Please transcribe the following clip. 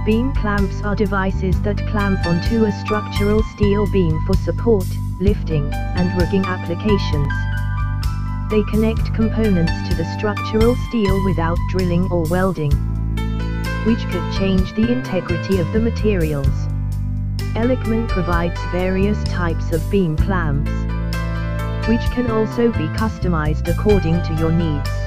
Beam clamps are devices that clamp onto a structural steel beam for support, lifting, and rigging applications. They connect components to the structural steel without drilling or welding, which could change the integrity of the materials. Elecman provides various types of beam clamps, which can also be customized according to your needs.